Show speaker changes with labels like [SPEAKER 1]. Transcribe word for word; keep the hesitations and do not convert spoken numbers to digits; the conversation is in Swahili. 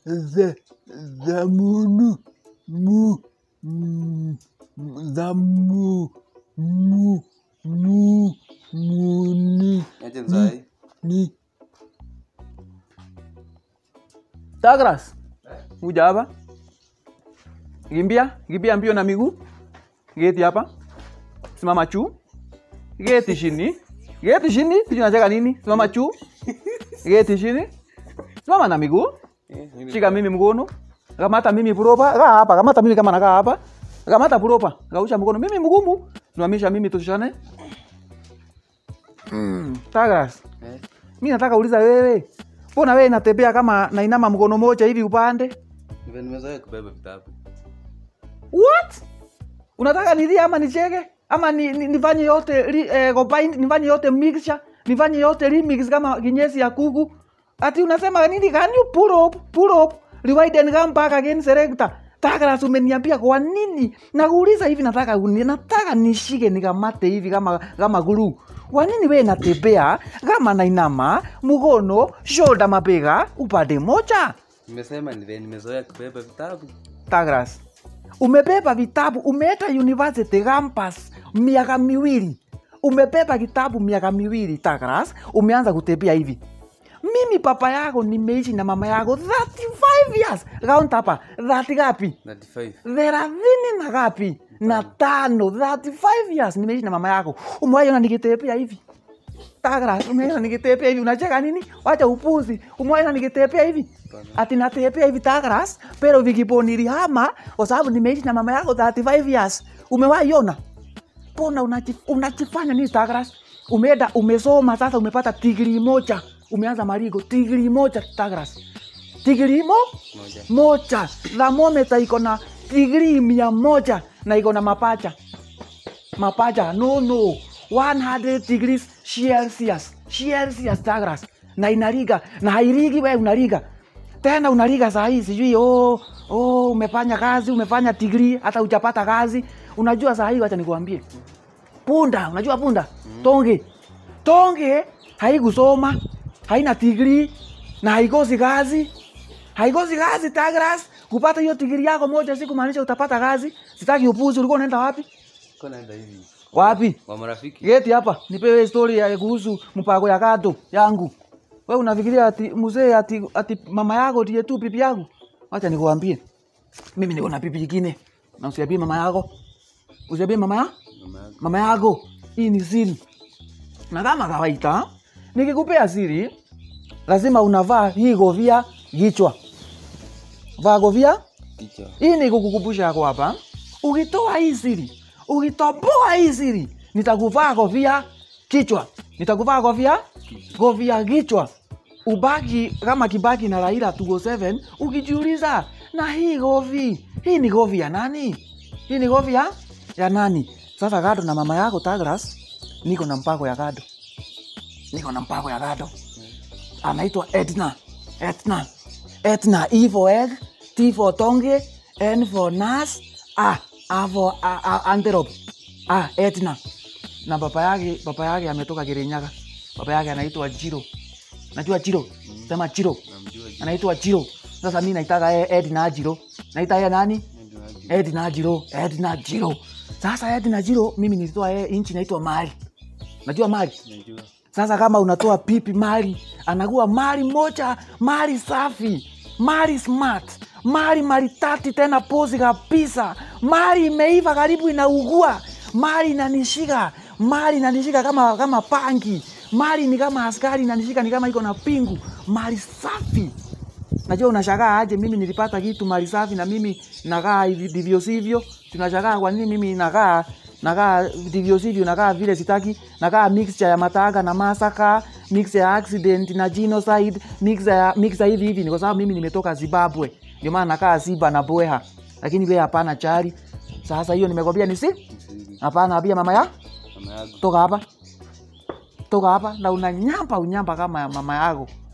[SPEAKER 1] the zamunu mu zamu mu mu muni
[SPEAKER 2] Aje
[SPEAKER 1] ni Tagras uja hapa kimbia kimbia mbio na miguu geti hapa simama juu geti chini geti chini sijui unacheka nini simama juu geti chini simama na miguu shika mimi mkono kamata mimi propa kaa hapa kamata mimi kama nakaa hapa kamata propa kausha mkono mimi mgumu simamisha mimi tushane mm. Tagras eh. Mimi nataka uliza wewe mbona wewe unatembea kama nainama mkono moja hivi upande
[SPEAKER 2] Ndio nimezoea kubeba vitabu.
[SPEAKER 1] What? Unataka nili ama nicheke? Ama ni, ni, nifanye yote eh, combine, nifanye yote mixture, nifanye yote remix kama kinyesi ya kuku. Ati unasema nini? Can you pull up, pull up, rewind and come back again selector. Tagras umeniambia kwa nini? Nakuuliza hivi nataka nataka nishike nikamate hivi kama kama glue. Kwa nini wewe unatembea kama nainama mkono shoulder mabega upande moja?
[SPEAKER 2] Nimesema ni nimezoea kubeba vitabu.
[SPEAKER 1] Tagras umebeba vitabu, umeenda university campus miaka miwili. Umebeba kitabu miaka miwili Tagras, umeanza kutembea hivi. Mimi papa yako nimeishi na mama yako thirty-five years. Count hapa, thirty gapi?
[SPEAKER 2] thirty-five.
[SPEAKER 1] thelathini na gapi? Na tano, thirty-five years nimeishi na mama yako. Umewahi nikitembea hivi? Tagras, umewahi nikitembea hivi? Unacheka nini? Wacha upuzi. Umewahi nikitembea hivi? Ati natembea hivi Tagras, pero vikiponi hama kwa sababu nimeishi na mama yako thirty-five years. Umewahi ona? Pona unachifanya nini Tagras? Umeenda umesoma sasa umepata degree moja. Umeanza marigo degree moja Tagras. Degree mo? Moja. Moja. Thermometer iko na degree mia moja na iko na mapacha. Mapacha no no. one hundred degrees Celsius. Celsius Tagras. Na inariga na hairigi wewe unariga. Tena unariga saa hii sijui oh oh umefanya kazi, umefanya degree hata hujapata kazi. Unajua saa hii acha nikwambie. Punda, unajua punda? Mm. Tonge. Tonge haikusoma, haina degree na haikosi kazi. Haikosi kazi Tagras. Kupata hiyo degree yako moja si kumaanisha utapata kazi. Sitaki upuzi. Ulikuwa unaenda wapi?
[SPEAKER 2] Nilikuwa naenda hivi.
[SPEAKER 1] Wapi?
[SPEAKER 2] Kwa marafiki.
[SPEAKER 1] Geti hapa. Nipewe story ya kuhusu mpango ya kado yangu. Wewe unafikiria ati mzee ati ati mama yako ndiye tu pipi yangu? Acha nikuambie. Mimi niko na pipi nyingine. Na usiambie mama yako. Usiambie mama ya? Mama yako. Hii ni siri. Na kama kawaida, nikikupea siri, lazima unavaa hii kofia kichwa. Vaa kofia kichwa. Hii ni kukukumbusha yako hapa. Ukitoa hii siri, ukitoboa hii siri, nitakuvaa kofia kichwa. Nitakuvaa kofia kofia kichwa. Ubaki kama Kibaki na Raila two oh seven ukijiuliza na hii kofia, hii ni kofia ya nani? Hii ni kofia ya nani? Sasa kado na mama yako Tagras, niko na mpango ya kado. Niko na mpango ya kado. Anaitwa Edna. Edna. Edna. E for egg, T for tonge, N for nas, A, A for a, a, antelope. Ah, Edna. Na papa yake, papa yake ametoka Kirinyaga. Papa yake anaitwa Jiro. Najua Jiro. Sema Jiro. Anaitwa Jiro. Sasa mimi naitaka Edna Jiro. Naita yeye nani? Edna Jiro. Edna Jiro. Sasa Edna Jiro mimi nilitoa yeye inchi inaitwa Mali. Najua Mali? Najua. Sasa kama unatoa pipi Mali, anakuwa Mali moja, Mali safi, Mali smart, Mali maritati tena pozi kabisa, Mali imeiva karibu inaugua, Mali inanishika, Mali inanishika kama kama pangi, Mali ni kama askari inanishika ni kama iko na pingu, Mali safi. Najua unashangaa aje mimi nilipata kitu Mali safi na mimi nakaa hivi ndivyo sivyo. Tunashangaa kwa nini mimi nakaa nakaa ndivyo sivyo, nakaa vile sitaki, nakaa mixture ya mataga na masaka, mixture ya accident na genocide, mixture ya mixture hivi hivi. Ni kwa sababu mimi nimetoka Zimbabwe. Ndio maana nakaa Ziba na Boeha. Lakini wewe hapana chari. Sasa hiyo nimekwambia ni si? Hapana, abia mama ya? Mama yako. Toka hapa. Toka hapa na unanyamba unyamba kama ya mama yako.